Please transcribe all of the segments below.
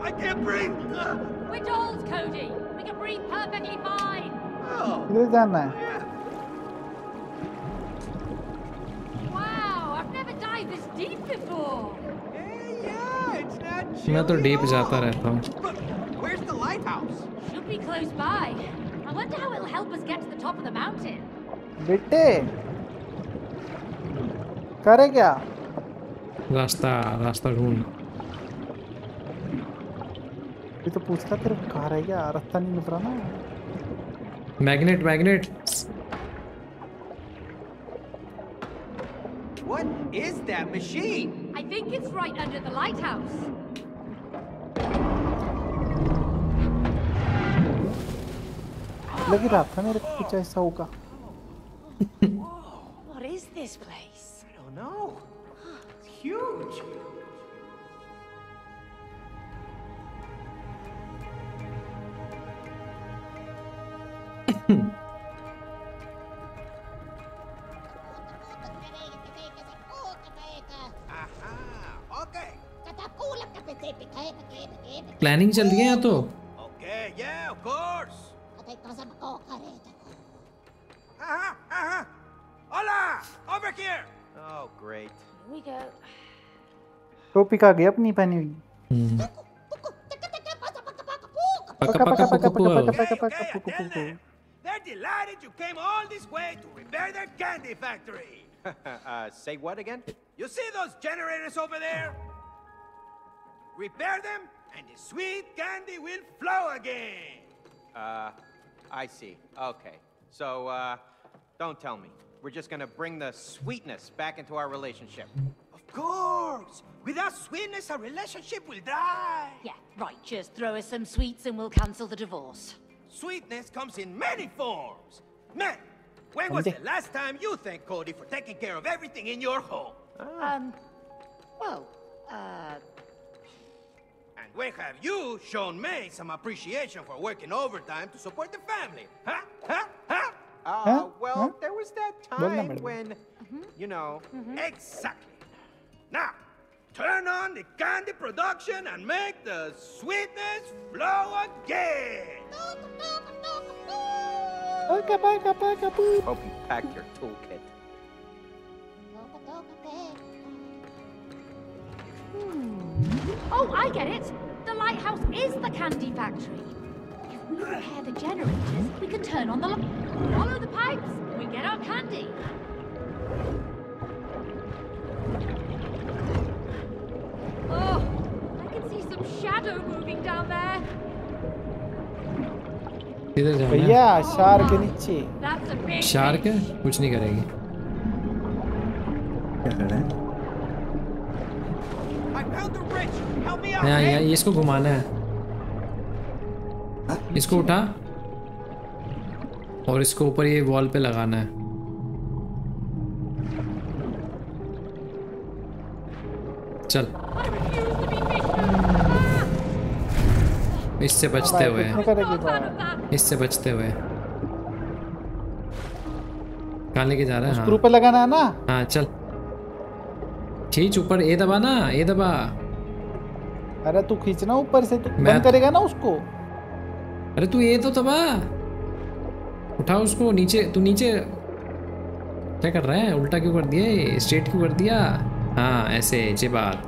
I can't breathe. We're dolls, Cody. We can breathe perfectly fine. Oh. किधर जाना है? Yeah. Wow, I've never dived this deep before. Yeah, it's not मैं तो chilly deep at जाता all. रहता हूँ. But where's the lighthouse? Should be close by. I wonder how it'll help us get to the top of the mountain. बेटे करे क्या? रास्ता ढूंढ. ये तो पूछ रहा तेरे को कहाँ रह गया? रास्ता नहीं मिल रहा ना. Magnet. What is that machine? I think it's right under the lighthouse. लग रहा था मेरे को कुछ ऐसा होगा. What is this place? I don't know. It's huge. Aha, okay. Planning चल रही है यहाँ तो. Okay, yeah, of course. Aha. Hola, over here. Oh, great. Here we go. टोपी कहाँ गई अपनी पहनी हुई? पका. They're delighted you came all this way to repair their candy factory. Say what again? You see those generators over there? Repair them, and the sweet candy will flow again. I see. Okay. So, don't tell me. We're just gonna bring the sweetness back into our relationship. Of course. Without sweetness, our relationship will die. Yeah, right. Just throw us some sweets and we'll cancel the divorce. Sweetness comes in many forms. Man, when was the last time you thanked Cody for taking care of everything in your home? Well, And when have you shown May some appreciation for working overtime to support the family? Huh? Well, there was that time when, you know... Exactly. Now, turn on the candy production and make the sweetness flow again. Hope you packed your toolkit. oh, I get it. The lighthouse is the candy factory. If we repair the generators, we can turn on the light. Follow the pipes. We get our candy. Oh, I can see some shadow moving down there. किधर जाना है? भैया shark के नीचे. That's a big shark है? fish. कुछ नहीं करेगी. क्या कर रहा है? I found the bridge. Help me out. यहाँ man. इसको घुमाना है. इसको उठा और इसको ऊपर ये वॉल पे लगाना है. चल. I refuse to be fished. इससे बचते हुए. कितने करेगी Not fan बात? of that. इससे बचते हुए. कहाँ लेके जा रहा है? स्क्रू पे लगाना है ना? हाँ चल. खींच ऊपर. ए दबा ना. ए दबा. अरे तू खींचना ऊपर से. तू मैं- बंद करेगा ना उसको? अरे तू ये तो दबा. उठा उसको नीचे. तू नीचे क्या कर रहा है? उल्टा क्यों कर दिया? ये स्ट्रेट क्यों कर दिया? हाँ ऐसे ये बात.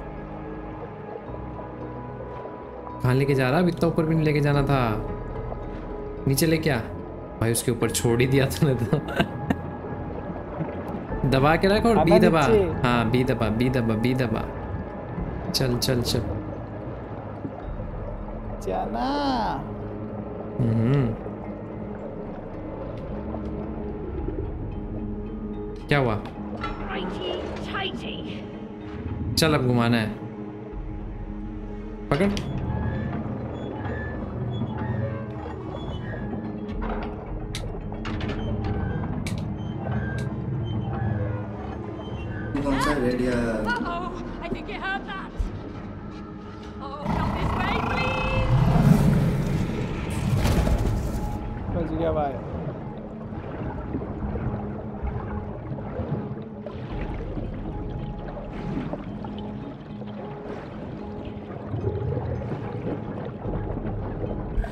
कहाँ लेके जा रहा? अब इतना ऊपर भी नहीं लेके जाना था. नीचे लेके आ भाई. उसके ऊपर छोड़ ही दिया तूने तो. दबा के रख और आना बी दबा. नीचे। हाँ बी दबा. बी दबा. बी दबा. चल चल चल. जाना. क्या हुआ? Righty, tighty. चल अब घुमाना है. पकड़. कौन सा रेडिया? Uh-oh, I think you heard that. Oh, not this way, please. बच गया भाई.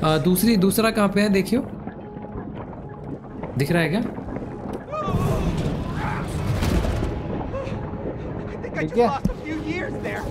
दूसरा कहाँ पे है देखियो, दिख रहा है क्या? I think I just lost a few years there.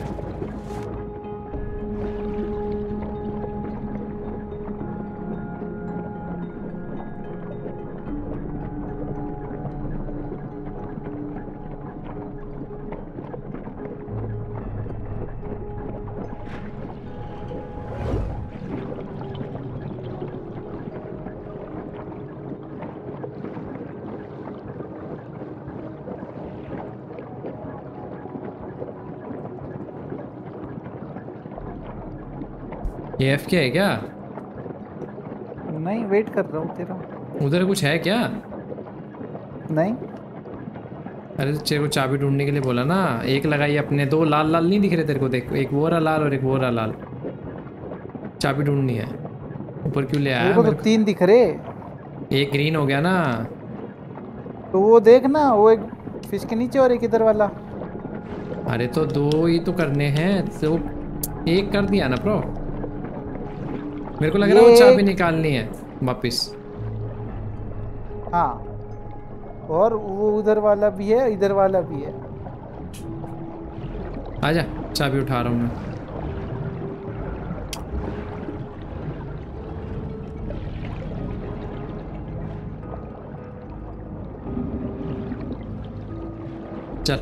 ये एफ क्या है क्या? नहीं, वेट कर रहा हूँ तेरा। उधर कुछ है क्या? नहीं, अरे तेरे को चाबी ढूंढने के लिए बोला ना, एक लगाई अपने, दो लाल लाल नहीं दिख रहे तेरे को? देख, एक वो रहा लाल और एक वो रहा लाल। चाबी ढूंढनी है। ऊपर क्यों ले आया? मेरे को तो 3 दिख रहे। एक ग्रीन हो गया ना। तो वो देख ना, वो एक फिश के नीचे और एक इधर वाला। अरे तो 2 ही तो करने हैं, तो एक कर दिया ना प्रो। मेरे को लग रहा है वो चाबी निकालनी है वापिस। हाँ, और वो उधर वाला भी है, इधर वाला भी है। आजा, चाबी उठा रहा हूँ मैं। चल।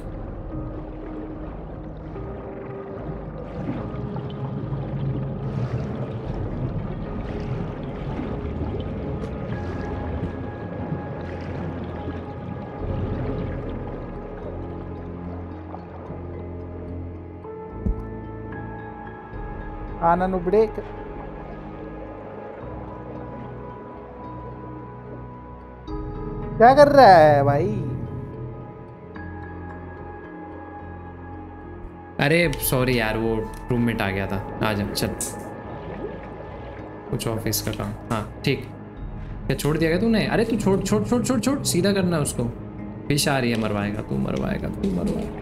आना नुबड़े। क्या कर रहा है भाई? अरे सॉरी यार, वो रूममेट आ गया था। आजा चल, कुछ ऑफिस का काम। हाँ ठीक। क्या छोड़ दिया क्या तूने? अरे तू छोड़ छोड़ छोड़ छोड़ छोड़, सीधा करना है उसको। फिश आ रही है, मरवाएगा तू, मरवाएगा तू, मरवाएगा।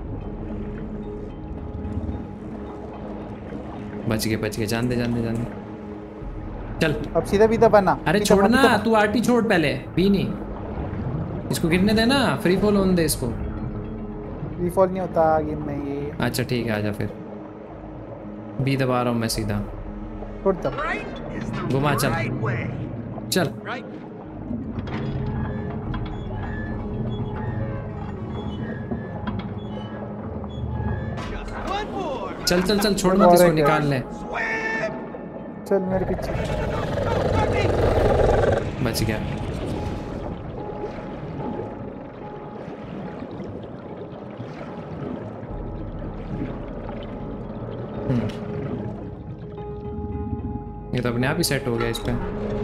बच गए, जान दे जान दे जान दे। चल अब सीधा भी दबाना। अरे छोड़ना, तू आरटी छोड़ पहले, भी नहीं। इसको गिरने देना, फ्री फॉल होने दे इसको। फ्री फॉल नहीं होता गेम में ये। अच्छा ठीक है, आजा फिर। बी दबा रहा हूँ मैं सीधा। छोड़ दो। घुमा, चल चल। चल चल चल, छोड़ मत इसको, निकाल ले। चल मेरे पीछे। बच गया। ये तो अपने आप ही सेट हो गया इस पे।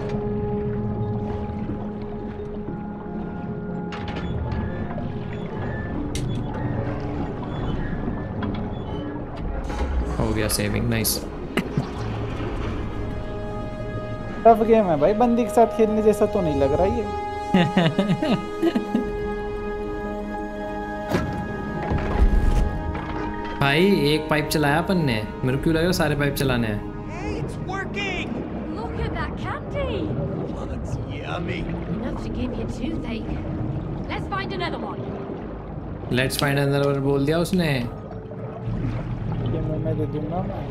हो गया सेविंग, नाइस। टफ गेम है भाई, बंदी के साथ खेलने जैसा तो नहीं लग रहा ये। भाई एक पाइप चलाया अपन ने, मेरे को क्यों लग रहा है सारे पाइप चलाने हैं। Hey, it's working! Look at that candy! Oh, it's yummy. Enough to give you toothache. Let's find another one. Let's find another one बोल दिया उसने। ये मुंह में दे दूंगा मैं।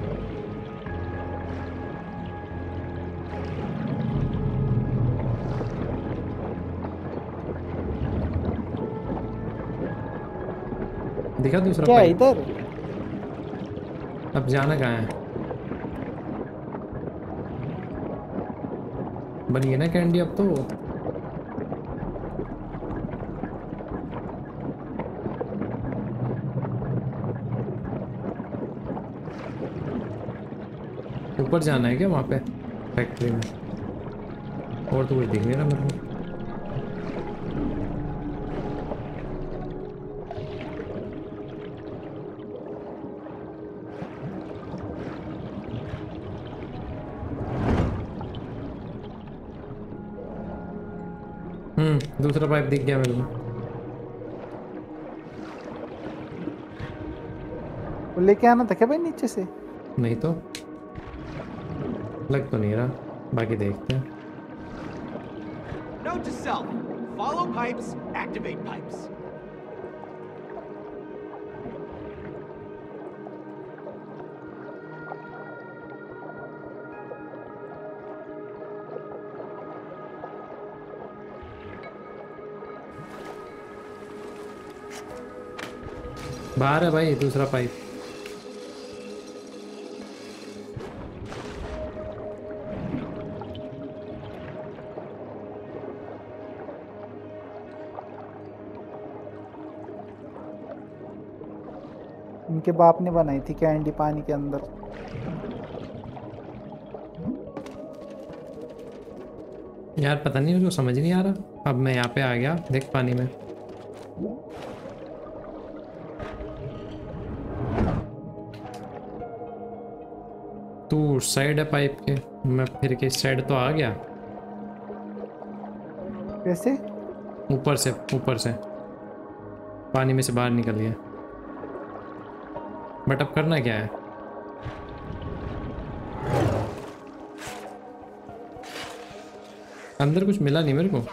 दिखा दूसरा क्या पाइप। इधर? अब जाना कहाँ है? बन गई ना कैंडी अब तो। ऊपर जाना है क्या वहाँ पे फैक्ट्री में? और तो कुछ दिख नहीं रहा मेरे को। दूसरा पाइप दिख गया मेरे को। वो लेके आना था क्या भाई नीचे से? नहीं तो लग तो नहीं रहा, बाकी देखते हैं। Note to self: follow pipes, activate pipes. बाहर है भाई दूसरा पाइप। इनके बाप ने बनाई थी कैंडी पानी के अंदर। यार पता नहीं, मुझे समझ नहीं आ रहा। अब मैं यहाँ पे आ गया, देख पानी में। तू उस साइड है पाइप के, मैं फिर के इस साइड तो आ गया। कैसे? ऊपर से पानी में से बाहर निकल गया। बट अब करना क्या है? अंदर कुछ मिला नहीं मेरे को।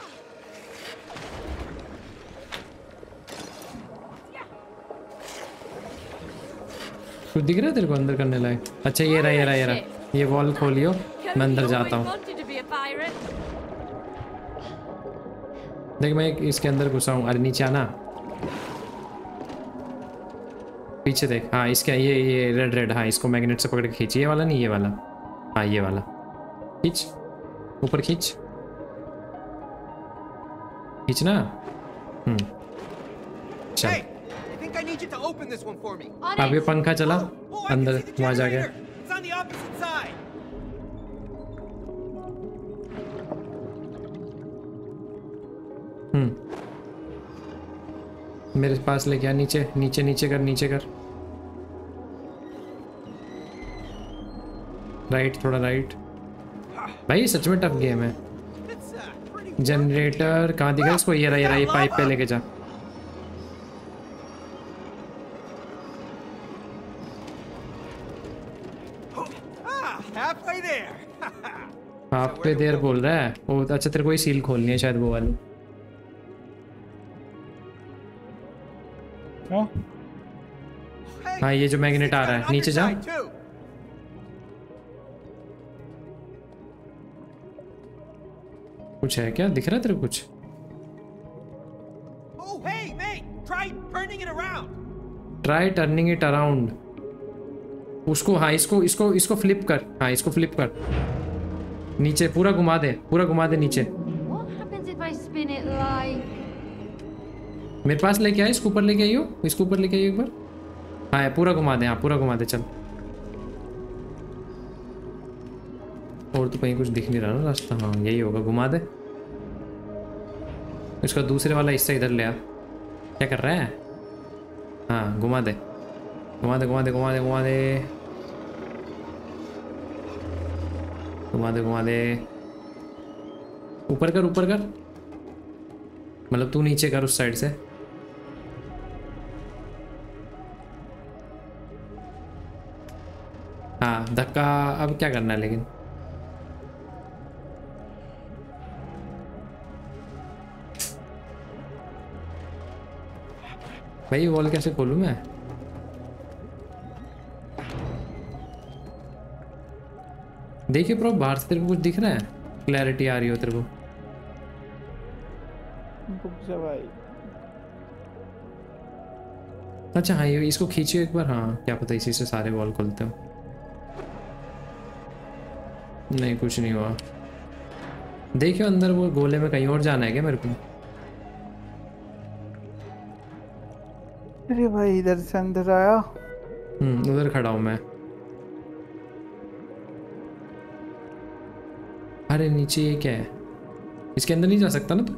कुछ दिख रहा है तेरे को अंदर करने लायक? अच्छा ये रहा। ये वॉल खोलियो, मैं अंदर जाता हूँ। देख मैं इसके अंदर घुसा हूँ। अरे नीचे आना, पीछे देख। हाँ इसका ये रेड। हाँ इसको मैग्नेट से पकड़ के खींच। ये वाला नहीं, ये वाला। हाँ ये वाला खींच, ऊपर खींच, खींचना। चल। Hey, I think I need you to open this one for me. अब ये पंखा चला Oh, I can अंदर, see the वहां जा गया। generator. It's on the opposite side. मेरे पास लेके आ। नीचे कर। राइट, थोड़ा राइट। भाई सच में टफ गेम है। It's pretty. जनरेटर कहाँ दिखा इसको? ये रहा, ये पाइप पे लेके जा। Halfway there. आप पे देर बोल रहा है वो। अच्छा तेरे को ही सील खोलनी है शायद, वो वाली। हाँ? Hey, हाँ ये जो मैग्नेट आ रहा है, नीचे जा। underside too. कुछ है क्या? दिख रहा है तेरे को कुछ? Oh, hey, mate. Try turning it around. Try turning it around. उसको हाँ इसको फ्लिप कर। हाँ इसको फ्लिप कर, नीचे पूरा घुमा दे नीचे। What happens if I spin it like... मेरे पास लेके आए, इसको ऊपर लेके आइयो, इसको ऊपर लेके आइयो एक बार। हाँ पूरा घुमा दे। हाँ पूरा घुमा दे, चल। और तो कहीं कुछ दिख नहीं रहा ना रास्ता। हाँ यही होगा, घुमा दे इसका। दूसरे वाला हिस्सा इधर ले आ। क्या कर रहा है? हाँ घुमा दे। ऊपर कर मतलब तू नीचे कर उस साइड से। हाँ धक्का। अब क्या करना है लेकिन? भाई वॉल कैसे खोलूं मैं? देखिए प्रो, बाहर से तेरे को कुछ दिख रहा है? क्लैरिटी आ रही हो तेरे को? भाई अच्छा हाँ ये इसको खींचिए एक बार। हाँ क्या पता इसी से सारे वॉल खुलते हो। नहीं कुछ नहीं हुआ। देखियो अंदर वो गोले में कहीं और जाना है क्या मेरे को? अरे भाई इधर से अंदर आया। उधर खड़ा हूँ मैं। अरे नीचे ये क्या है? इसके अंदर नहीं जा सकता ना तू?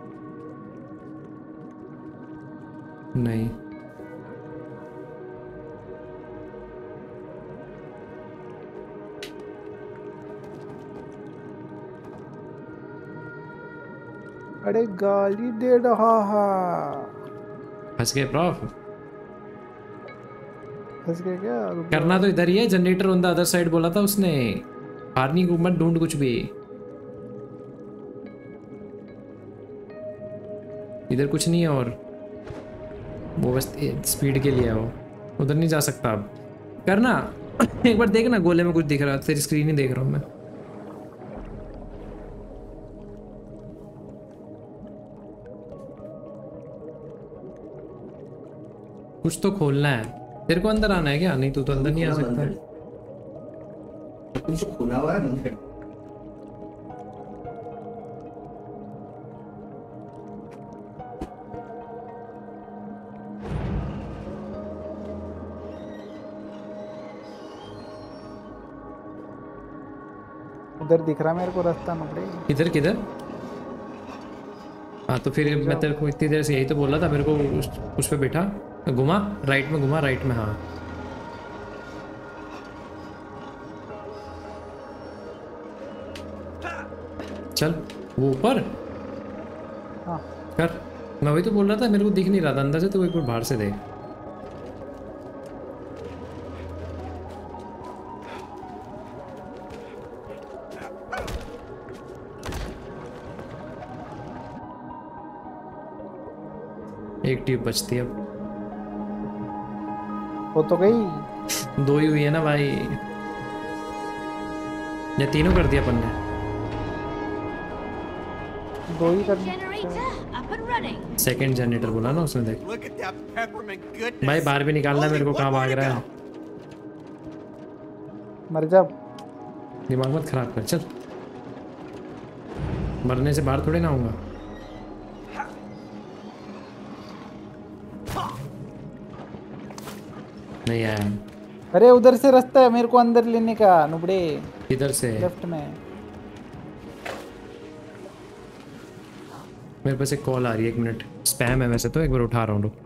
नहीं। अरे गाली दे रहा है। फंस गए प्रॉफ। फंस गए क्या? करना तो इधर ही है। Generator on the other side बोला था उसने। हारनी को मत ढूंढ कुछ भी। इधर कुछ नहीं है और वो बस स्पीड के लिए है, वो उधर नहीं जा सकता अब। करना एक बार देखना गोले में कुछ दिख रहा है, तेरी स्क्रीन ही देख रहा हूँ मैं। कुछ तो खोलना है। तेरे को अंदर आना है क्या? नहीं तू तो अंदर नहीं आ सकता। कुछ खुला हुआ है बंद कर। उधर दिख रहा मेरे को रास्ता नुकड़े। किधर किधर? हाँ तो फिर मैं तेरे को इतनी देर से यही तो बोल रहा था, मेरे को उस पे बैठा, घुमा राइट में, घुमा राइट में। हाँ चल वो ऊपर हाँ कर। मैं वही तो बोल रहा था, मेरे को दिख नहीं रहा था अंदर से, तो एक बार बाहर से देख। एक ट्यूब बचती है अब। वो तो गई। दो ही हुई है ना भाई, या तीनों कर दिया अपन ने? दो ही कर। Generator up and running. Second generator बोला ना उसने, देख Look at that peppermint goodness. भाई बाहर भी निकालना है मेरे को। कहाँ भाग रहा है? मर जा। दिमाग मत खराब कर, चल। मरने से बाहर थोड़ी ना आऊंगा। नहीं आया। अरे उधर से रास्ता है मेरे को अंदर लेने का नुबड़े। इधर से लेफ्ट में। मेरे पास एक कॉल आ रही है, 1 मिनट। स्पैम है वैसे तो, एक बार उठा रहा हूँ। रुक।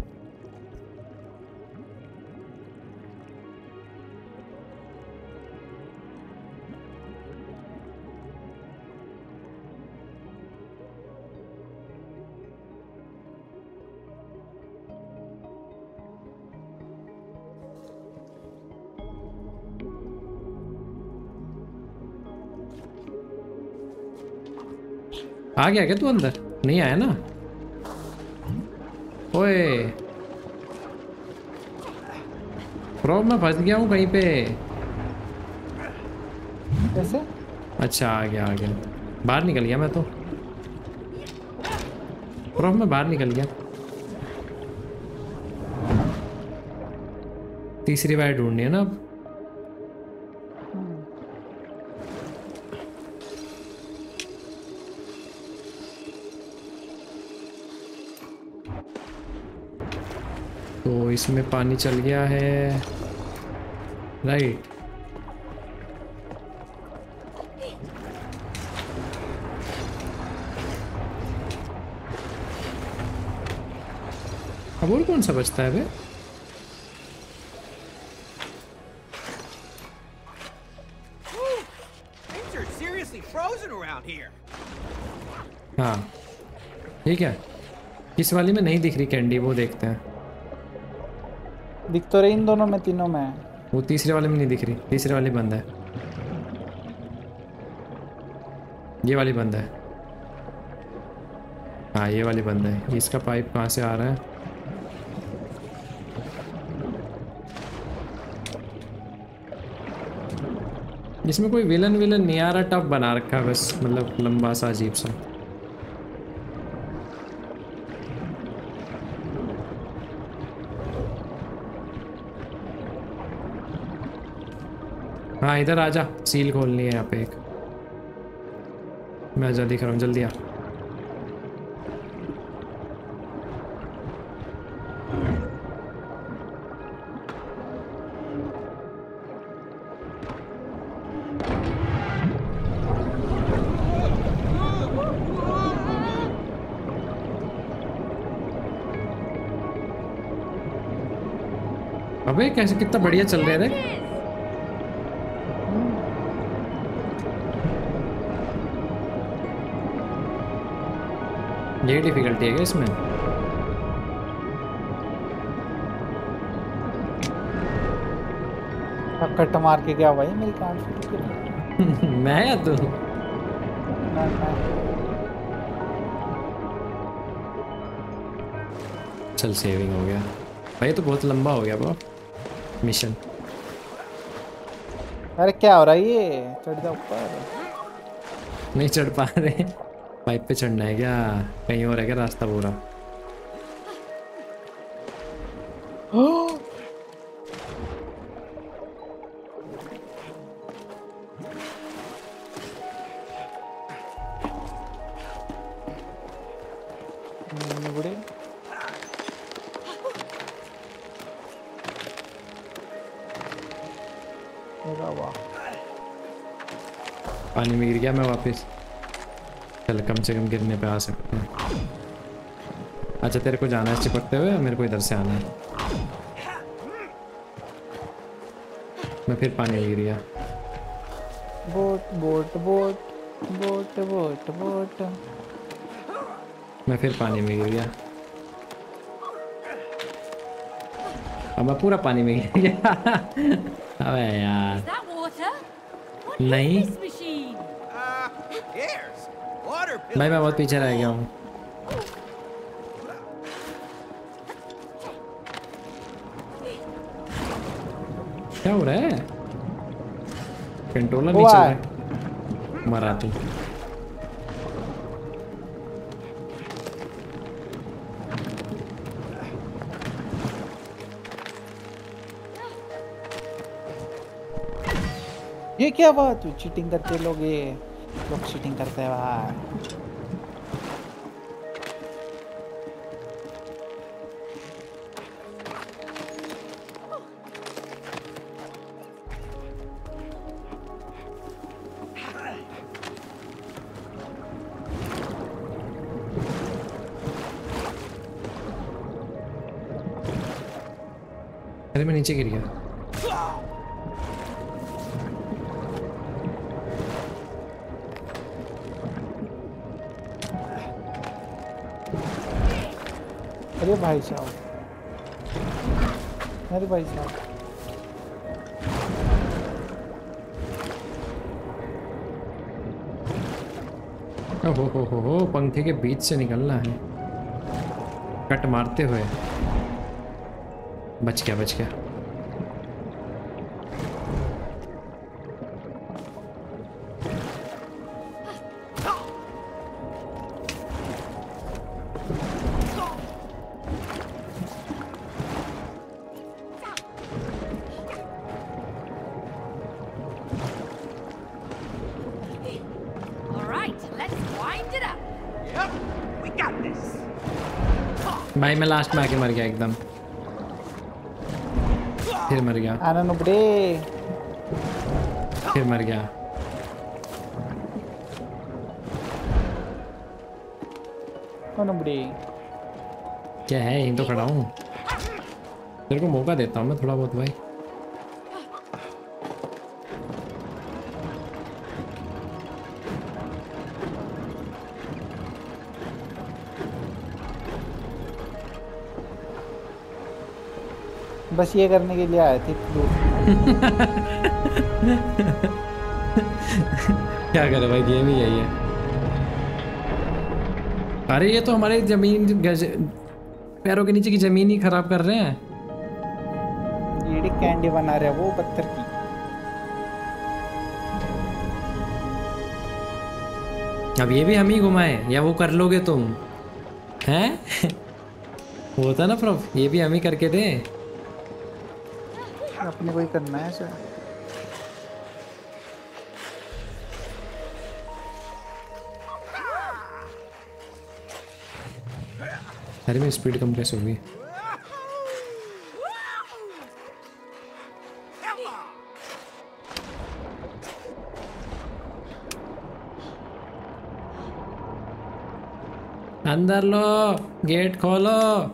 आ गया क्या तू अंदर? नहीं आया ना? ओए ब्रो मैं फंस गया हूँ कहीं पे। कैसे? अच्छा आ गया, आ गया। बाहर निकल गया मैं तो। ब्रो मैं बाहर निकल गया। तीसरी बार ढूंढनी है ना अब। तो इसमें पानी चल गया है, राइट। अब और कौन सा बचता है बे? Things are seriously frozen around here. हाँ ठीक है। इस वाली में नहीं दिख रही कैंडी, वो देखते हैं। दिख तो रही इन दोनों में, तीनों में। वो तीसरे वाले में नहीं दिख रही। तीसरे वाली बंद है, ये वाली बंद है। हाँ ये वाली बंद है। इसका पाइप कहाँ से आ रहा है? इसमें कोई विलन नहीं आ रहा, टफ बना रखा है बस, मतलब लंबा सा अजीब सा। हाँ इधर आजा, सील खोलनी है यहाँ पे एक। मैं जल्दी कर रहा हूँ, जल्दी आ। अबे कैसे, कितना बढ़िया चल रहे थे। ये डिफिकल्टी है क्या इसमें? अब कट मार के क्या भाई मेरी कार से? मैं या तू? ना चल सेविंग हो गया भाई। तो बहुत लंबा हो गया वो मिशन। अरे क्या हो रहा है ये? चढ़ जा ऊपर। नहीं चढ़ पा रहे। पाइप पे चढ़ना है क्या? कहीं और है क्या रास्ता पूरा? बुढ़े वाह, पानी में गिर गया मैं वापस। चल कम से कम गिरने पे आ सकते हैं। अच्छा तेरे को जाना है चिपकते हुए, मेरे को इधर से आना है। मैं फिर पानी में गिर गया। Boat boat boat boat boat boat. मैं फिर पानी में गिर गया। अब मैं पूरा पानी में गिर गया। अबे यार Is that water? What नहीं। is this machine? Who cares? Water भाई मैं बहुत पीछे रह गया हूँ। क्या हो रहा है? कंट्रोलर नहीं चल रहा है। मराठी। ये क्या बात हुई? चीटिंग करते लोग, ये लोग चीटिंग करते हैं भाई। अरे मैं नीचे गिर गया। अरे भाई साहब, अरे भाई साहब, हो पंखे के बीच से निकलना है कट मारते हुए। बच गया बच गया। भाई मैं लास्ट में आके मर गया एकदम, फिर मर गया, आना नुबड़े, फिर मर गया। नुबड़े क्या है, यहीं तो खड़ा हूँ। तेरे को मौका देता हूँ मैं थोड़ा बहुत भाई। बस ये करने के लिए आए थे। क्या करे भाई, गेम ही यही है। अरे ये तो हमारे जमीन पैरों के नीचे की जमीन ही खराब कर रहे हैं। ये कैंडी बना रहे हैं वो पत्थर की। अब ये भी हम ही घुमाए या वो कर लोगे तुम हैं? होता ना प्रॉफ, ये भी हम ही करके दे। अपने को ही करना है सर। अरे मेरी स्पीड कम कैसे होगी? अंदर लो, गेट खोलो।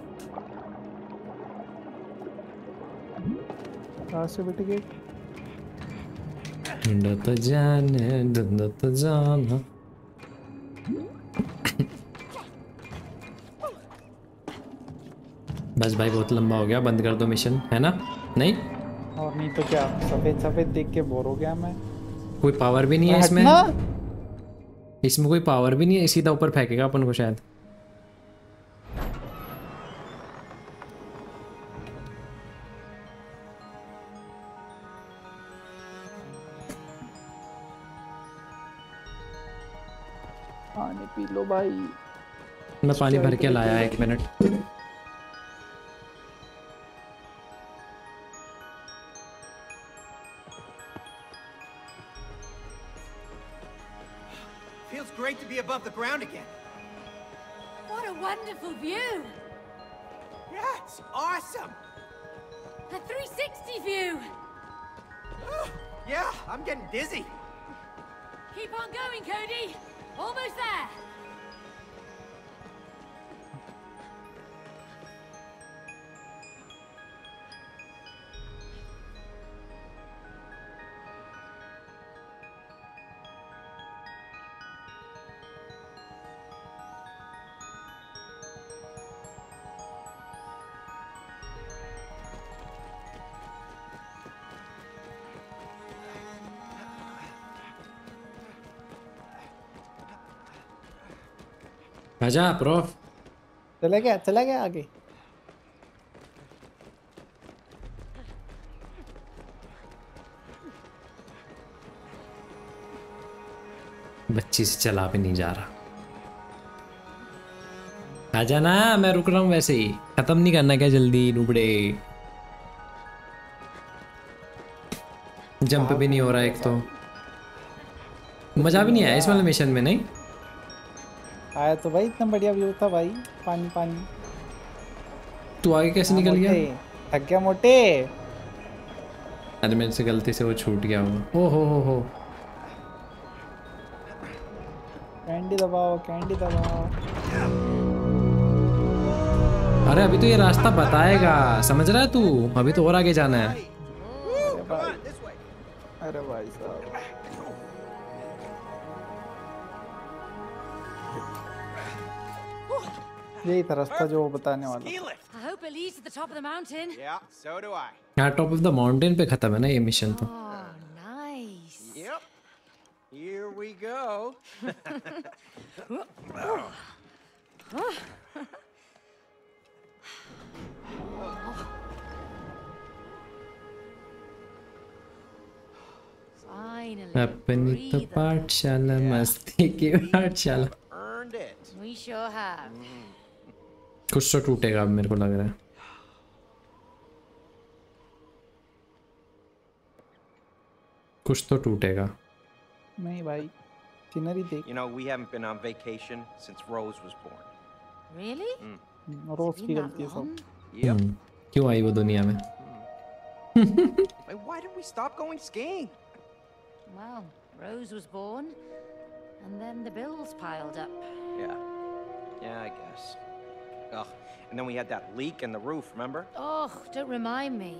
कहाँ से बेटे गेट? ढूंढो तो जाना। बस भाई बहुत लंबा हो गया, बंद कर दो मिशन, है ना? नहीं और नहीं तो क्या, सफेद सफेद देख के बोर हो गया मैं। कोई पावर भी नहीं है इसमें। हटना। इसमें कोई पावर भी नहीं है, सीधा ऊपर फेंकेगा अपन को शायद। पानी पी लो भाई। मैं पानी भर के लाया, 1 minute. Feels great to be above the ground again. What a wonderful view! Yeah, it's awesome. A 360 view! Yeah, I'm getting dizzy. Keep on going, Cody! Almost there! आजा प्रॉफ। चला गया आगे। बच्ची से चला भी नहीं जा रहा। आजा ना, मैं रुक रहा हूँ वैसे ही। खत्म नहीं करना क्या जल्दी नुबड़े? जंप भी नहीं हो रहा एक तो। मजा भी नहीं आया इस वाले मिशन में। नहीं आया तो भाई, इतना बढ़िया व्यू था भाई। पानी पानी। तू आगे कैसे निकल गया? थक गया मोटे। अरे मेरे से गलती से वो छूट गया होगा। ओ हो। कैंडी दबाओ, कैंडी दबाओ। अरे अभी तो ये रास्ता बताएगा, समझ रहा है तू? अभी तो और आगे जाना है। अरे भाई साहब, यही था रास्ता जो वो बताने वाला। Feel it. I hope it leads to the top of the mountain. Yeah, so do I. यहाँ टॉप ऑफ द माउंटेन पे खत्म है ना ये मिशन तो। Oh, nice. Yep. Here we go. Finally. अपनी तो breathe. पाठशाला मस्ती की पाठशाला। Earned it. We sure have. कुछ तो टूटेगा अब मेरे को लग रहा है। कुछ तो टूटेगा। नहीं भाई, सीनरी देख। You know, we haven't been on vacation since Rose was born. Really? रोज की Been that गलती है सब। long? Yep. क्यों आई वो दुनिया में? Why did we stop going skiing? Well, Rose was born, and then the bills piled up. Yeah. Yeah, I guess. Ugh. And then we had that leak in the roof, remember? Oh, don't remind me.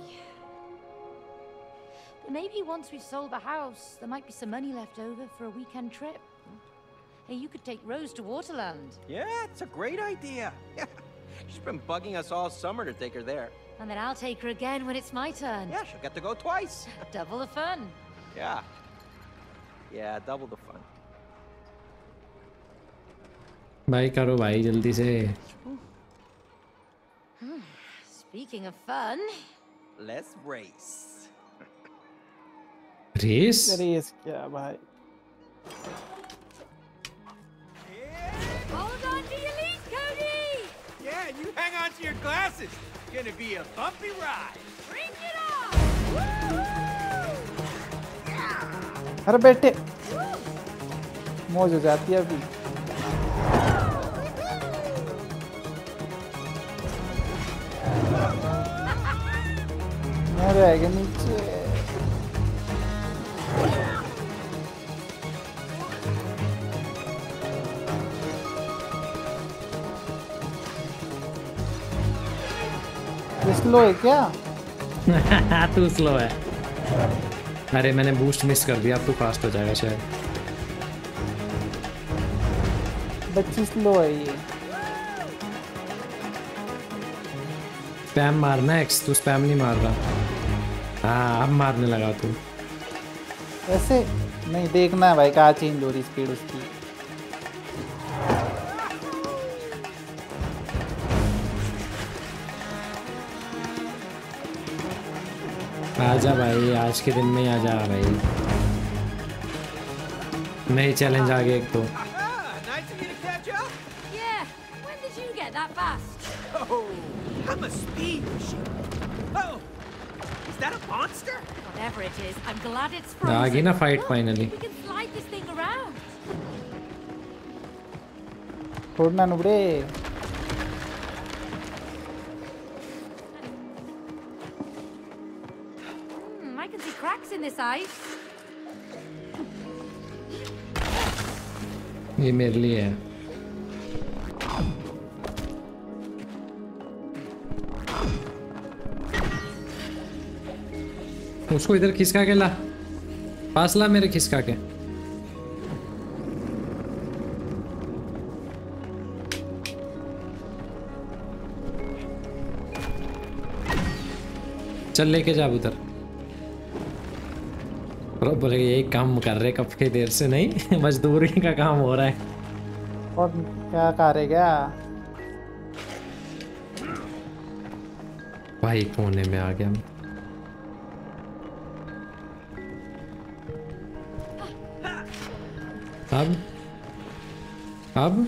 But maybe once we've sold the house, there might be some money left over for a weekend trip. Hey, you could take Rose to Waterland. Yeah, it's a great idea. Yeah. She's been bugging us all summer to take her there. And then I'll take her again when it's my turn. Yeah, she'll get to go twice. Double the fun. Yeah. Yeah, double the fun. भाई करो भाई जल्दी से। Speaking of fun, Let's race. Race? Race क्या भाई? hold on to your lead, Cody! Yeah, you hang on to your glasses. It's gonna be a bumpy ride. Bring it on! अरे बेटे, मौज हो जाती है अभी। मैं रहेगा नीचे। स्लो है क्या? तू स्लो है। अरे मैंने बूस्ट मिस कर दिया, अब तू फास्ट हो जाएगा शायद। बच्ची स्लो है ये। स्पैम मारना एक्स, तू स्पैम नहीं मार रहा। हाँ अब मारने लगा तू। ऐसे नहीं देखना है भाई, कहाँ चेंज हो रही स्पीड उसकी। आजा भाई, आज के दिन में ही आजा भाई। नई चैलेंज आ गया एक तो। Ah, nice of you to catch up. Yeah, when did you get that fast? Oh, I'm a speed machine. Oh, is that a monster? Whatever it is, I'm glad it's uh frozen. गई ना fight Look, finally. we can slide this thing around. छोड़ना नुबड़े। I can see cracks in this ice. ये मेरे लिए है। उसको इधर खिसका के ला, पास ला मेरे खिसका के। चल लेके जा उधर। और बोलेगा यही काम कर रहे कब के देर से, नहीं मजदूरी का काम हो रहा है। और क्या करेगा भाई कोने में आ गया मैं। अब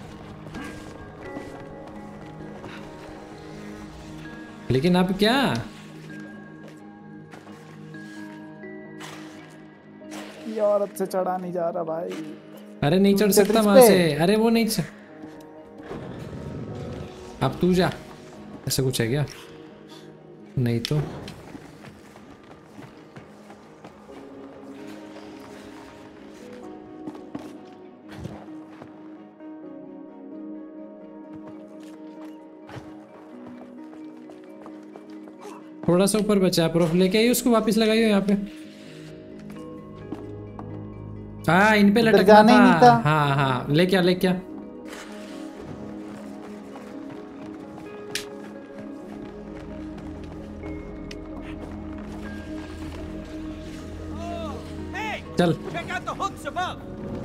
लेकिन अब क्या? ये औरत से चढ़ा नहीं जा रहा भाई। अरे नहीं चढ़ सकता टेट्रिस वहां पे। से। अरे वो नहीं चढ़। अब तू जा। ऐसा कुछ है क्या? नहीं तो थोड़ा सा ऊपर बचा है। प्रूफ लेके आइए, उसको वापस लगाइए यहाँ पे। हाँ इन पे उधर लटकना जाना ही नहीं था। था। हाँ हाँ लेके आ लेके आ। Hey, चल check out the hooks above.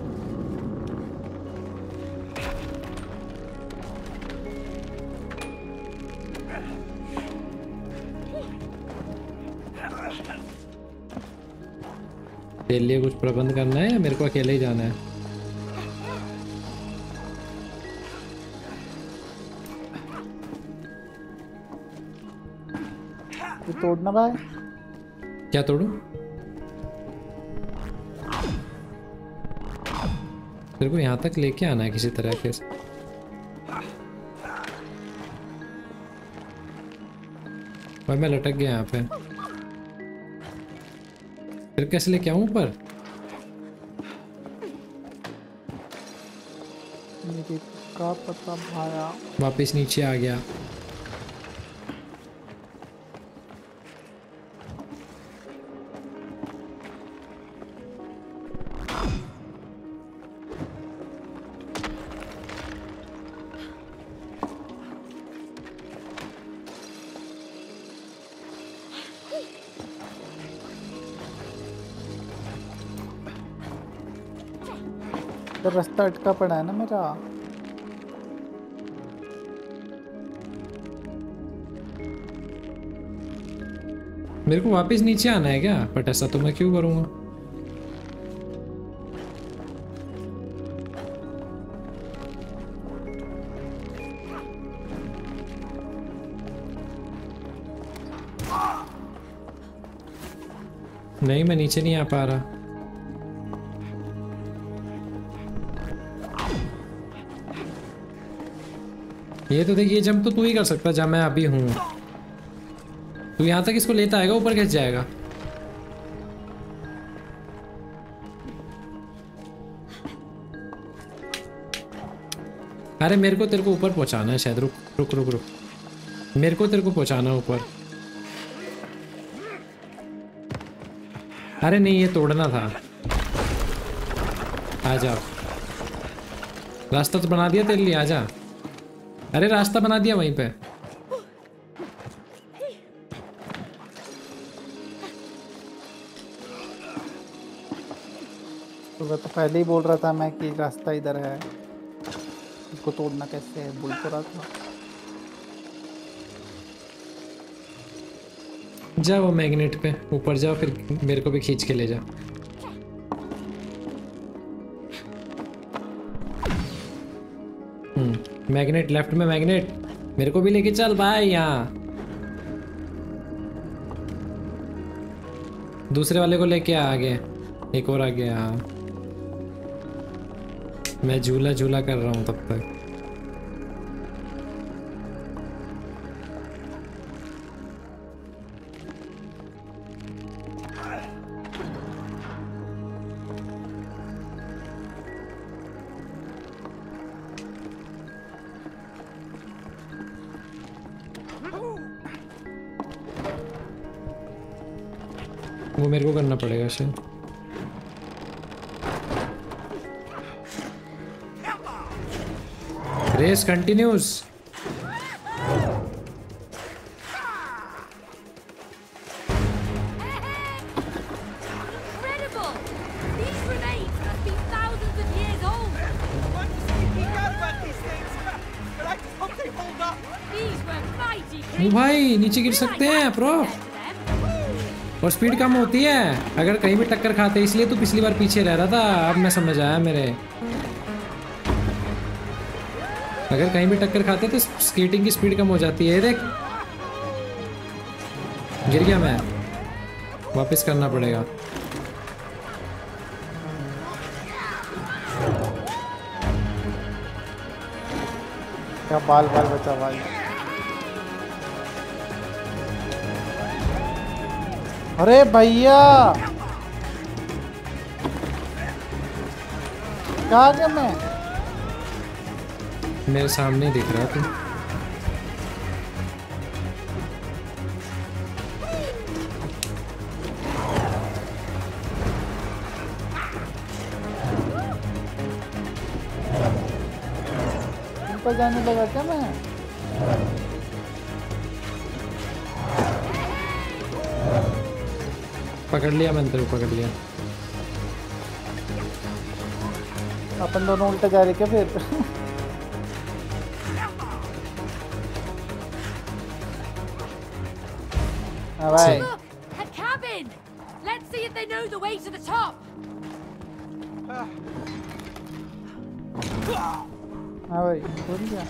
तेरे लिए कुछ प्रबंध करना है या मेरे को अकेले ही जाना है? ये तोड़ना भाई। क्या तोड़ू? तेरे को यहाँ तक लेके आना है किसी तरह के। भाई मैं लटक गया यहाँ पे। फिर कैसे लेके आऊँ ऊपर? मेरे का पता भाया। वापस नीचे आ गया। तो रास्ता अटका पड़ा है ना मेरा। मेरे को वापस नीचे आना है क्या? बट ऐसा तो मैं क्यों करूँगा? नहीं मैं नीचे नहीं आ पा रहा। ये तो देखिए जंप तो तू ही कर सकता जहाँ मैं अभी हूँ। तू यहाँ तक इसको लेता आएगा, ऊपर कैसे जाएगा? अरे मेरे को तेरे को ऊपर पहुँचाना है शायद। रुक रुक रुक रुक, मेरे को तेरे को पहुँचाना है ऊपर। अरे नहीं ये तोड़ना था। आजा, रास्ता तो बना दिया तेरे लिए, आजा। अरे रास्ता बना दिया वहीं पे। तो मैं तो पहले ही बोल रहा था मैं कि रास्ता इधर है, इसको तोड़ना कैसे है बोल तो रहा था। जा वो मैग्नेट पे ऊपर जाओ, फिर मेरे को भी खींच के ले जा। मैग्नेट लेफ्ट में, मैग्नेट मेरे को भी लेके चल भाई। यहाँ दूसरे वाले को लेके आ आगे, एक और आगे। हाँ मैं झूला झूला कर रहा हूँ तब तक। वो मेरे को करना पड़ेगा शायद। Race continues. Incredible! These remains must be thousands of years old. What does he geek out about these things? But I just hope they hold up. These were mighty oh creatures. भाई नीचे गिर सकते हैं pro, और speed कम होती है अगर कहीं भी टक्कर खाते, इसलिए तू पिछली बार पीछे रह रहा था। अब मैं समझ आया मेरे, अगर कहीं भी टक्कर खाते तो स्केटिंग की स्पीड कम हो जाती है। देख गिर गया मैं, वापस करना पड़ेगा। क्या बाल बाल बचा भाई। अरे भैया क्या आ गया मैं? मेरे सामने दिख रहा तू। ऊपर जाने लगा क्या मैं? पकड़ लिया मैंने तेरे को, पकड़ लिया। अपन दोनों उल्टे जा रहे क्या फिर? हाँ भाई। Look, a cabin. Let's see if they know the way to the top. हाँ भाई बोल क्या?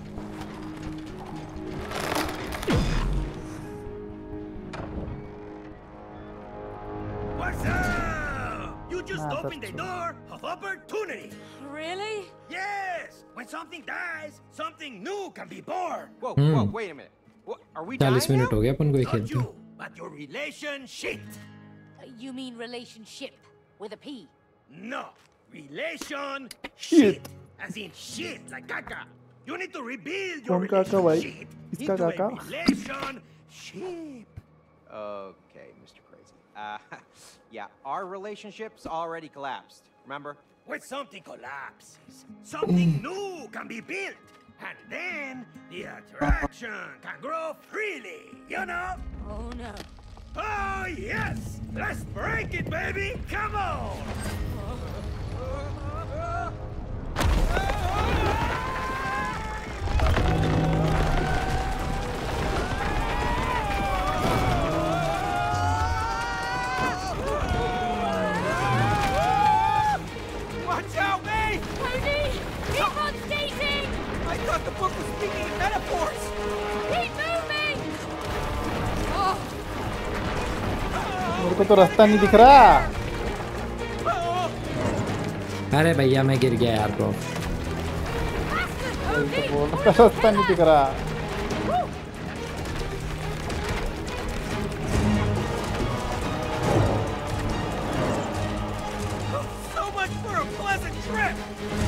What's up? You just Ah, opened the that's true. door of opportunity. Really? Yes! When something dies, something new can be born. Whoa, whoa, wait a minute. What, are we dying 40 minute now? हो गया अपन को ये Not खेलते। you, but your relationship. You mean relationship with a P? No, relation shit. As in shit, like caca. You need to rebuild your कौन काका भाई? relationship किसका into a काका? relationship. Okay, Mr. Crazy. Yeah, our relationship's already collapsed. Remember? When something collapses, something new can be built. And then the attraction can grow freely, you know? Oh no. Oh, yes! Let's break it, baby! Come on! Watch out, May! Tony! Keep on skating! I thought the book was speaking in metaphors! Keep moving! Oh, मेरे को तो रास्ता नहीं दिख रहा। अरे भैया मैं गिर गया यार ब्रो। faster, तो Tony! बोल रहा था, रास्ता नहीं दिख रहा। So much for a pleasant trip!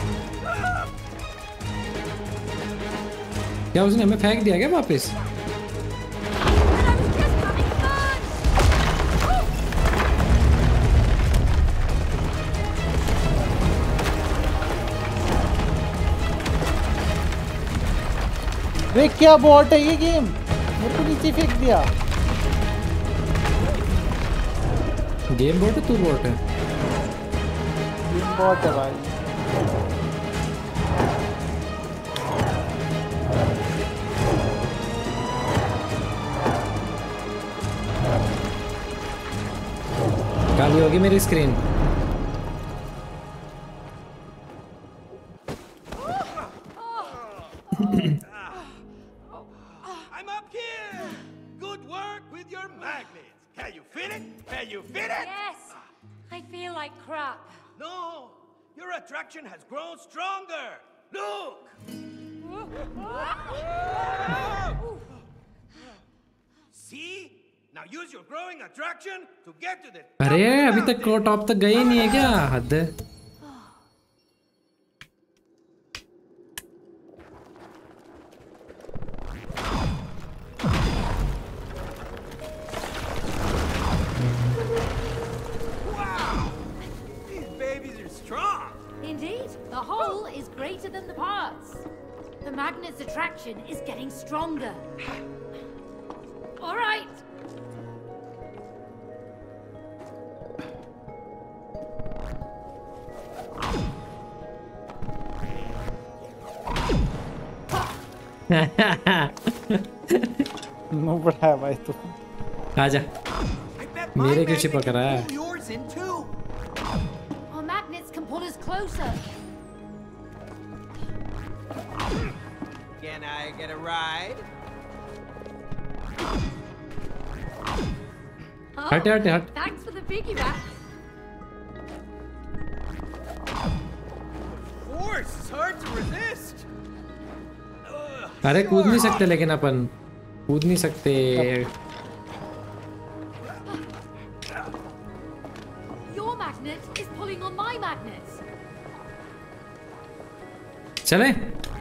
क्या उसने हमें फेंक दिया क्या वापस? And I was just having fun! देख क्या बॉट है ये गेम, मेरे को नीचे फेंक दिया। गेम बोट है तू बोट है? ये बहुत है भाई। काली होगी मेरी screen. I'm up here. Good work with your magnets. Can you fit it? Can you fit it? Yes. I feel like crap. No, your attraction has grown stronger. Look. See? Now use your growing attraction to get to the top अरे of the अभी तक mountain. Top तक गए ही नहीं है क्या? हद है। Wow! These babies are strong. Indeed, the whole is greater than the parts. The magnet's attraction is getting stronger. All right. मुंह बढ़ाया भाई तू। आजा। I bet मेरे my क्यों चिपक magnet रहा can है? pull yours in too. Our magnets can pull us closer. Can I get a ride? Oh, हट हट हट। thanks for the piggyback. Force is hard to resist. अरे कूद नहीं सकते लेकिन अपन कूद नहीं सकते। Your magnet is pulling on my magnets. चले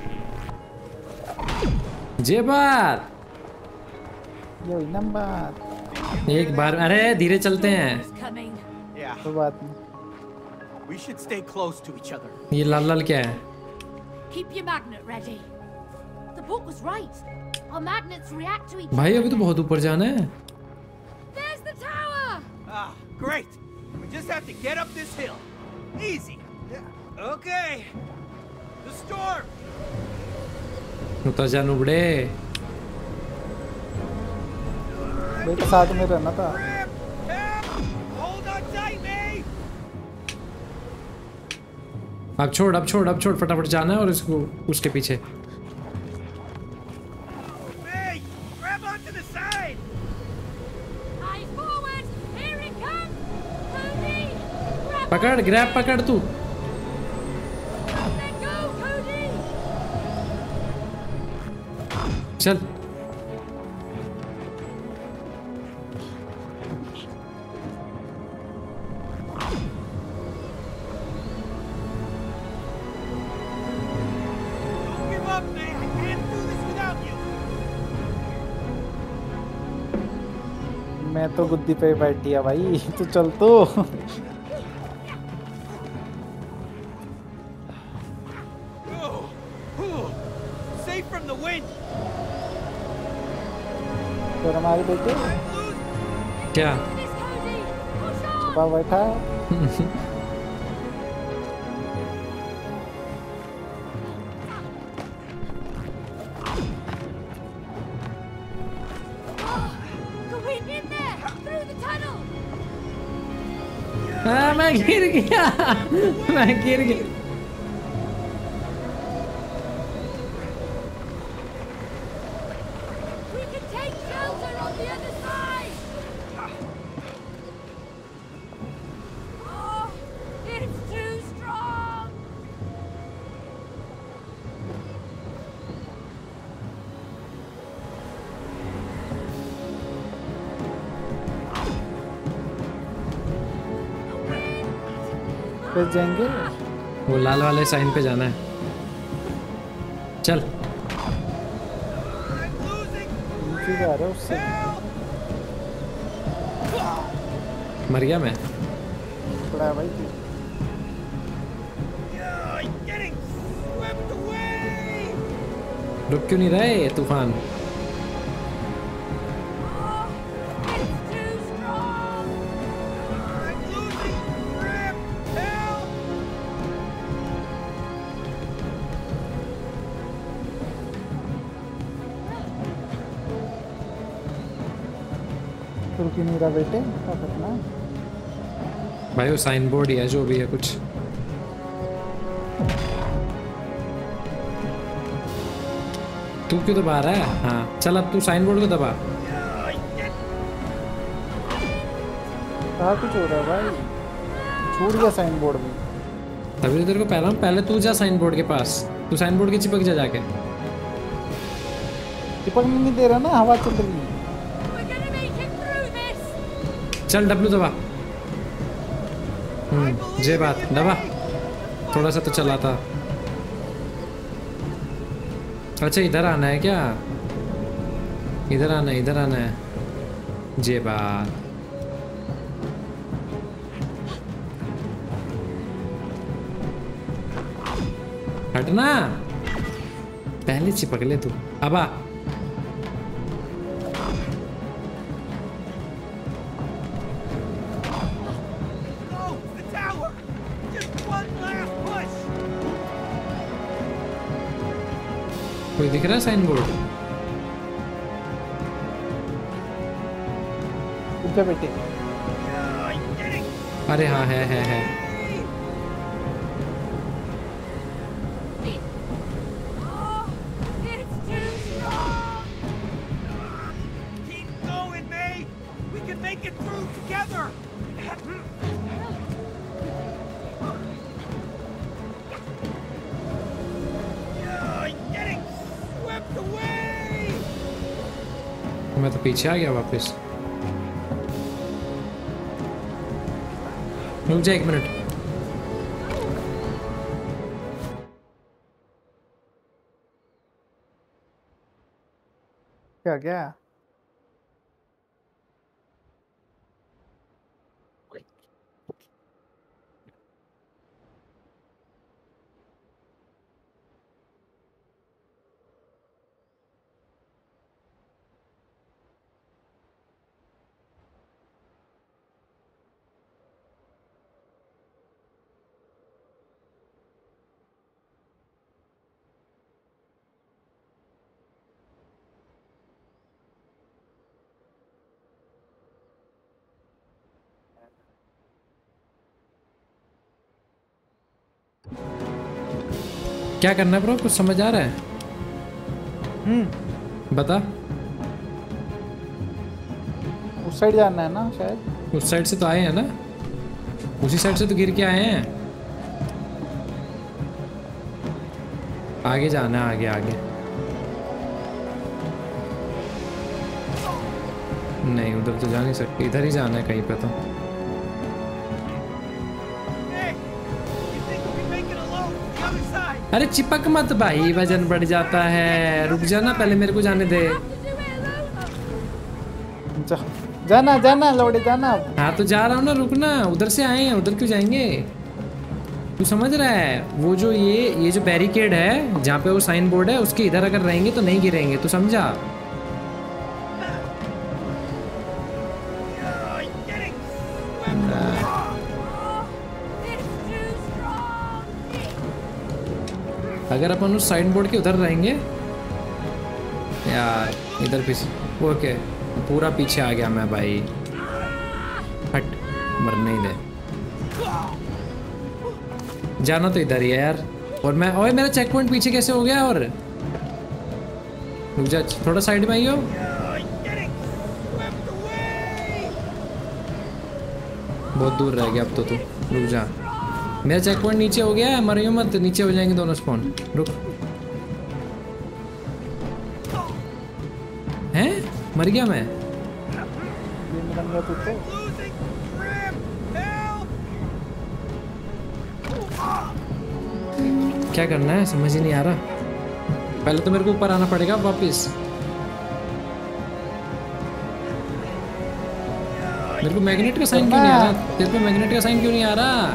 जे बात ये नंबर एक बार। अरे धीरे चलते हैं। It's coming. Yeah, तो बात नहीं। we should stay close to each other. ये लाल लाल क्या है? Keep your magnet ready. The book was right. Our magnets react to each भाई other. अभी तो बहुत ऊपर जाना है। There's the tower. Ah, great. We just have to get up this hill. Easy. Yeah. Okay. The storm. उतर जा नुबड़े। भाई साथ में रहना था। Grip. Help. Hold on tight, mate. अब छोड़ फटाफट जाना है और इसको उसके पीछे। Hey, grab onto the side. Eyes forward. Here it comes. Cody. Grab पकड़ ग्रैब पकड़ तू। Let go, Cody. चल Don't give up, mate. I can't do this without you. मैं तो गुद्दी पे बैठ गया भाई। तू चल तो। Safe from the wind. फिर हमारे बेटे क्या? This, Cody. Push on. छुपा बैठा है। The wind in there. Through the tunnel. हाँ मैं गिर गया। मैं गिर गया। We can take shelter on the other side. Oh, it's too strong. फिर जाएंगे। वो लाल वाले साइन पे जाना है। चल I'm losing. नीचे जा रहे हो उससे। मर गया मैं। पड़ा है भाई तू। I'm getting swept away. रुक क्यों नहीं रहे तूफान? It's too strong. I'm losing grip. Help. क्यों नहीं रहा बेटे? क्या करना है? भाई वो साइन बोर्ड ही है जो भी है कुछ। तू क्यों दबा रहा है? हाँ चल अब तू साइन बोर्ड को दबा। कहाँ कुछ हो रहा है भाई? छूट गया साइन बोर्ड भी। तभी तेरे को पहले तू जा साइन बोर्ड के पास। तू साइन बोर्ड के चिपक जा जाके। चिपक नहीं दे रहा ना, हवा चल रही है। चल डब्लू दबा। जे बात दबा। थोड़ा सा तो चला था। अच्छा इधर आना है क्या? इधर आना है, इधर आना है। जे बात। हटना। पहले चिपक ले तू। अब आ। कोई दिख रहा है साइन बोर्ड? उठा बेटे। अरे हाँ है। मैं तो पीछे आ गया वापस। रुक जा 1 मिनट। क्या? क्या करना है ब्रो? कुछ समझ आ रहा है? बता। उस साइड जाना है ना शायद। उस साइड से तो आए हैं ना? उसी साइड से तो गिर के आए हैं। आगे जाना है, आगे। नहीं उधर तो जा नहीं सकते, इधर ही जाना है कहीं पे तो। अरे चिपक मत भाई, वजन बढ़ जाता है। रुक जाना, पहले मेरे को जाने दे। जाना लौड़े जाना। हाँ तो जा रहा हूँ ना, रुकना। उधर से आए हैं, उधर क्यों जाएंगे? तू समझ रहा है? वो जो ये जो बैरिकेड है जहाँ पे वो साइन बोर्ड है, उसके इधर अगर रहेंगे तो नहीं गिरेंगे। तू समझा? अगर अपन उस साइन बोर्ड के उधर रहेंगे यार, इधर पीछे। ओके पूरा पीछे आ गया मैं भाई। हट, मरने ही दे। जाना तो इधर ही है यार। और मैं, ओए मेरा चेक पॉइंट पीछे कैसे हो गया? और रुक जा, थोड़ा साइड में आइयो। बहुत दूर रह गया अब तो तू। रुक जा, मेरा चेक पॉइंट नीचे हो गया है। मरियो मत, नीचे हो जाएंगे दोनों स्पॉन। रुक। हैं? मर गया मैं? क्या करना है समझ ही नहीं आ रहा। पहले तो मेरे को ऊपर आना पड़ेगा वापस। मेरे को मैग्नेट का साइन क्यों नहीं आ रहा? तेरे पे मैग्नेट का साइन क्यों नहीं आ रहा?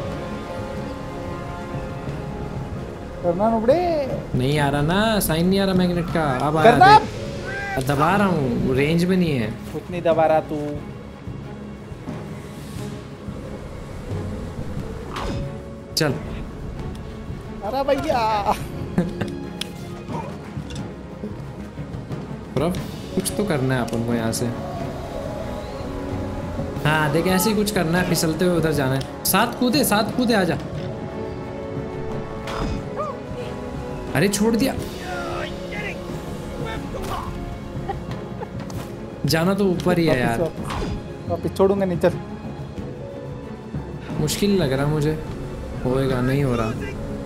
करना नुबड़े। नहीं आ रहा ना, साइन नहीं आ रहा मैग्नेट का। अब आ रहा है। दबा रहा हूँ, रेंज में नहीं है। कुछ नहीं दबा रहा तू। चल। अरे भैया कुछ तो करना है अपन को यहाँ से। हाँ देख ऐसे ही कुछ करना है, फिसलते हुए उधर जाना है। साथ कूदे आजा। अरे छोड़ दिया। जाना तो ऊपर ही है यार। वापिस छोड़ूंगा नहीं, चल। मुश्किल लग रहा मुझे। होएगा, नहीं हो रहा।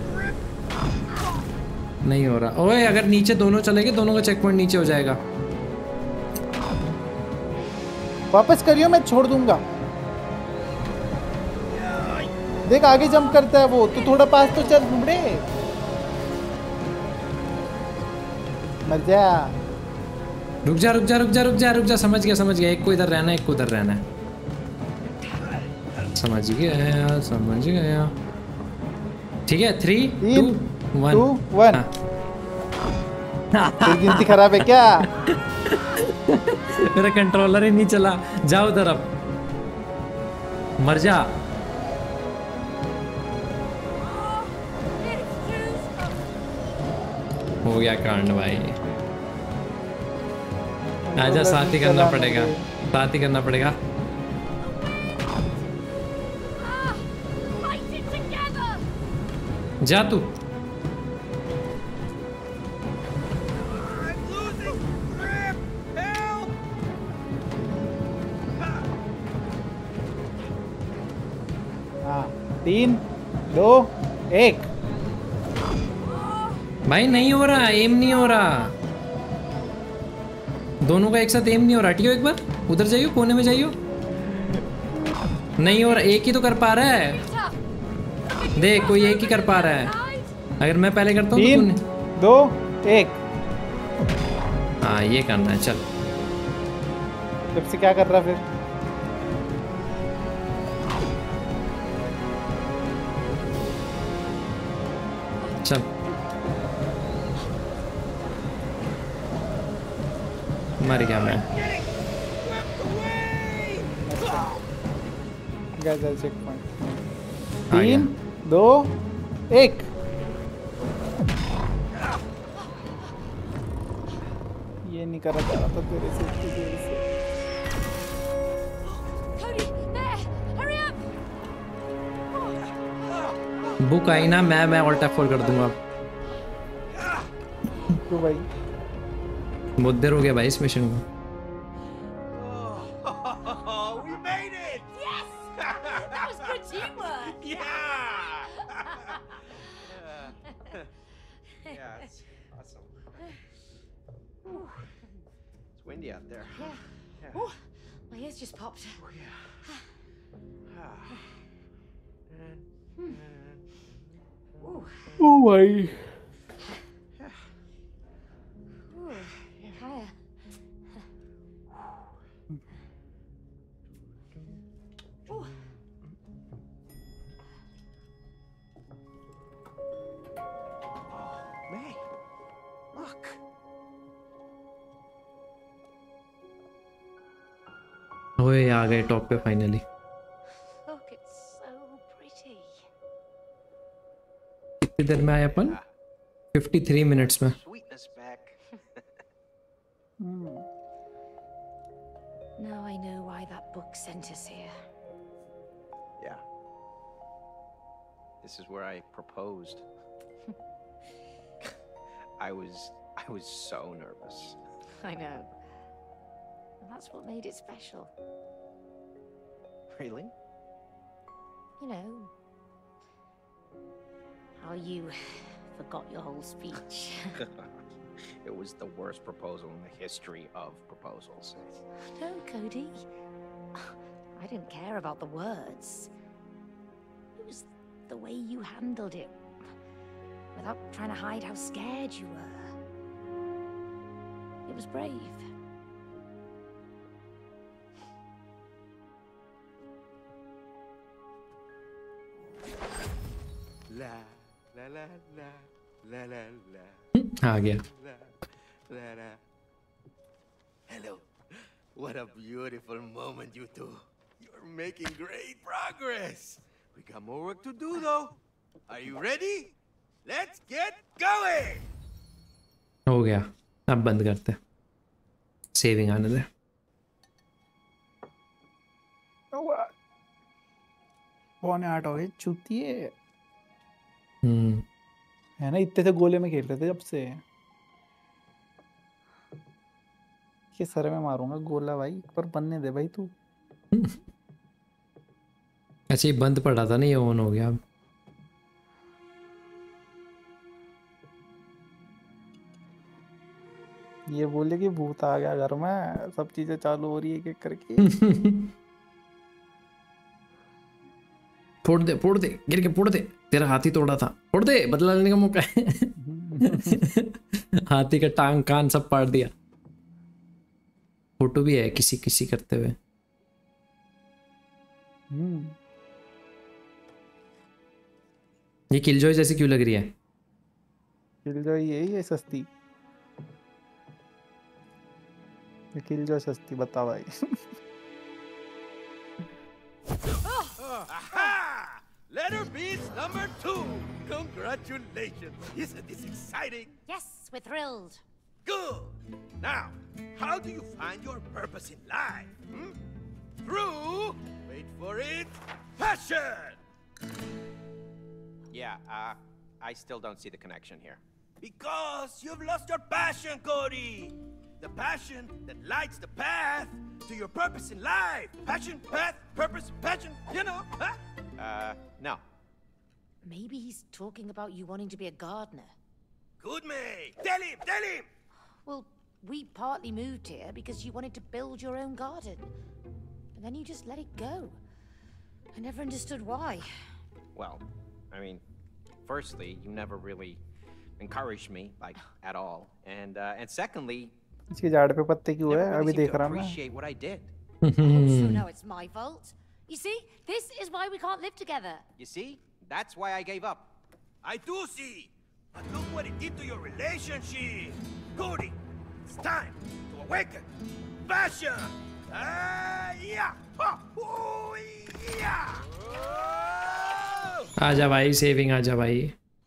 ओए अगर नीचे दोनों चले गए, दोनों का चेक पॉइंट नीचे हो जाएगा। वापस करियो, मैं छोड़ दूंगा। देख आगे जंप करता है वो, तो थोड़ा पास तो चल बुढ़े। मर जा। रुक जा। समझ गया। एक को इधर रहना है, एक को उधर रहना है। समझ गया। ठीक है, 3 2 1। तेरी गिनती खराब है क्या? मेरा कंट्रोलर ही नहीं चला। जा उधर, अब मर जा। हो गया कांड भाई। आजा, साथ ही करना पड़ेगा। जा तू। हाँ, 3 2 1। भाई नहीं हो रहा, एम नहीं हो रहा। दोनों का एक साथ एम नहीं हो रहा। टियो एक बार उधर जाइयो, कोने में जाइयो। नहीं हो रहा, एक ही तो कर पा रहा है। देख कोई एक ही कर पा रहा है। अगर मैं पहले करता हूँ 3 2 1। हाँ ये करना है, चल। जब से क्या कर रहा फिर? चल मर गया मैं। Check point. आ गया। 3 2 1। ये नहीं करा जा रहा था तेरे से इतनी देर से। बुक आई ना, मैं ऑल्ट F4 कर दूंगा। तो भाई बहुत देर हो गया भाई इस मिशन को। We made it! Yes! That was good teamwork! Yeah, it's awesome. It's windy out there. Yeah. Oh, my ears just popped. Ooh. ओ भाई Ooh. Higher. Ooh. May, look. ओए आ गए टॉप पे finally. Look, it's so pretty. कितनी देर में आए अपन? 53 minutes में। Sweetness back. Now I know why that book sent us here. Yeah. This is where I proposed. I was so nervous. I know. And that's what made it special. Really? You know, how you forgot your whole speech. It was the worst proposal in the history of proposals. No, Cody. I didn't care about the words. It was the way you handled it, without trying to hide how scared you were. It was brave. La la la la la la la आ गया। la la la. Hello. What a beautiful moment, you two. You're making great progress. We got more work to do, though. Are you ready? Let's get going. हो गया, अब बंद करते। Saving आने दे। पौने 8 हो गए चूतिए हम्म। है ना। इतने से गोले में खेल रहे थे जब से। के सर में मारूंगा गोला भाई, पर बनने दे भाई तू। अच्छा ये बंद पड़ा था ना, ये ऑन हो गया अब। ये बोले कि भूत आ गया घर में, सब चीजें चालू हो रही है एक एक करके। फोड़ दे गिर के फोड़ दे, तेरा हाथी तोड़ा था, फोड़ दे, बदला लेने का मौका है। हाथी का टांग कान सब पाड़ दिया। फोटो भी है किसी किसी करते हुए। ये किलजॉय जैसी क्यों लग रही है? किलजॉय यही है सस्ती, ये किलजॉय सस्ती बता भाई। Aha! Letter B's number 2. Congratulations. Isn't this exciting? Yes, we're thrilled. Good. Now, how do you find your purpose in life? Through, wait for it, passion. Yeah, I still don't see the connection here. Because you've lost your passion, Cody. The passion that lights the path to your purpose in life. Passion, path, purpose, passion, you know, huh? No. Maybe he's talking about you wanting to be a gardener. Good, mate. Tell him. Well, we partly moved here because you wanted to build your own garden. And then you just let it go. I never understood why. Well, I mean, firstly, you never really encouraged me, like, at all. And secondly, इसके झाड़ पे पत्ते क्यों है? never really अभी seemed देख to रहा मैं। appreciate what I did. So now it's my fault. You see, this is why we can't live together. You see? That's why I gave up. I do see. But look what it did to your relationship. Cody, it's time to awaken. Passion. Yeah. Oh, yeah. आजा भाई, saving आजा भाई।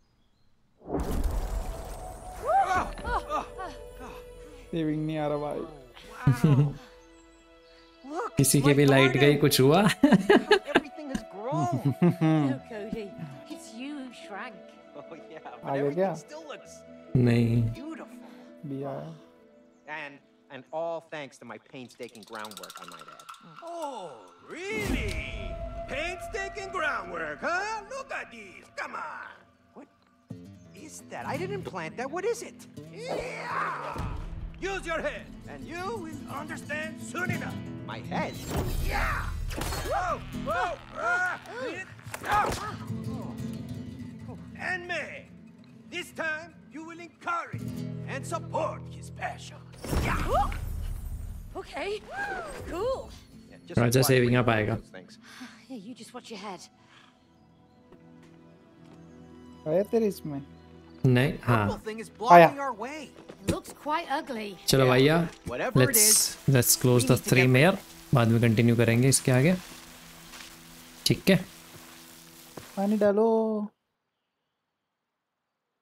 Saving नहीं आ रहा भाई। Look, किसी it's के my भी लाइट गई, garden. कुछ हुआ? Everything has grown. No, Cody. It's you who shrank. Oh yeah, but आ गया everything क्या? still looks नहीं। beautiful. भी आया। And all thanks to my painstaking groundwork, I might add. Oh, really? Painstaking groundwork, huh? Look at these. Come on. What is that? I didn't plant that. What is it? Yeah. Use your head, and you will understand soon enough. My head. Yeah. Whoa. And May, this time you will encourage and support his passion. Yeah. Okay. Cool. Yeah, just Raja watch saving when you up do आएगा। those things. Yeah, you just watch your head. आया तेरे इसमें? नहीं, Purple हाँ। thing is blocking our way. Looks quite ugly. चलो भैया, Whatever it is, let's close the stream here। बाद में कंटिन्यू करेंगे इसके आगे। ठीक है। पानी डालो।